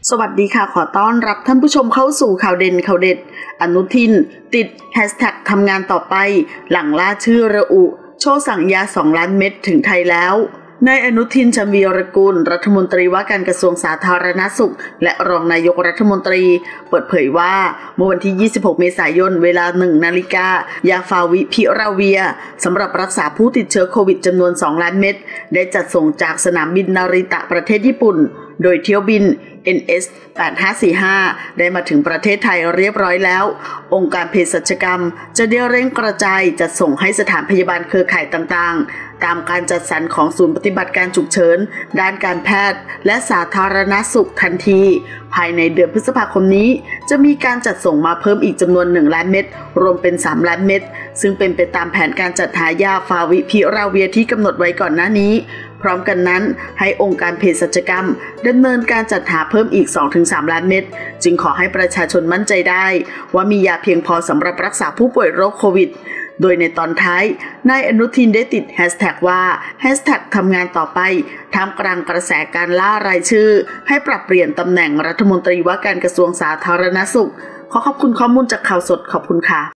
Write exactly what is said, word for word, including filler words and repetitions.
สวัสดีค่ะขอต้อนรับท่านผู้ชมเข้าสู่ข่าวเด่นข่าวเด็ดอนุทินติดแฮชแท็กทำงานต่อไปหลังล่าชื่อระอุโชว์สั่งยาสองล้านเม็ดถึงไทยแล้วนายอนุทินชาญวีรกูลรัฐมนตรีว่าการกระทรวงสาธารณสุขและรองนายกรัฐมนตรีเปิดเผยว่าเมื่อวันที่ยี่สิบหกเมษายนเวลาหนึ่งนาฬิกายาฟาวิพิราเวียสำหรับรักษาผู้ติดเชื้อโควิดจำนวนสองล้านเม็ดได้จัดส่งจากสนามบินนาริตะประเทศญี่ปุ่นโดยเที่ยวบิน เอ็น เอส แปดห้าสี่ห้า ได้มาถึงประเทศไทยเรียบร้อยแล้วองค์การเภสัชกรรมจะได้เร่งกระจายจัดส่งให้สถานพยาบาลเครือข่ายต่างๆตามการจัดสรรของศูนย์ปฏิบัติการฉุกเฉินด้านการแพทย์และสาธารณสุขทันทีภายในเดือนพฤษภาคมนี้จะมีการจัดส่งมาเพิ่มอีกจำนวนหนึ่งล้านเม็ดรวมเป็นสามล้านเม็ดซึ่งเป็นไปตามแผนการจัดหายาฟาวิพิราเวียที่กำหนดไว้ก่อนหน้านี้พร้อมกันนั้นให้องค์การเภสัชกรรมดำเนินการจัดหาเพิ่มอีก สองถึงสาม ล้านเม็ดจึงขอให้ประชาชนมั่นใจได้ว่ามียาเพียงพอสำหรับรักษาผู้ป่วยโรคโควิดโดยในตอนท้ายนายอนุทินได้ติดแฮชแท็กว่าแฮชแท็กทำงานต่อไปท่ามกลางกระแสการล่ารายชื่อให้ปรับเปลี่ยนตำแหน่งรัฐมนตรีว่าการกระทรวงสาธารณสุขขอขอบคุณข้อมูลจากข่าวสดขอบคุณค่ะ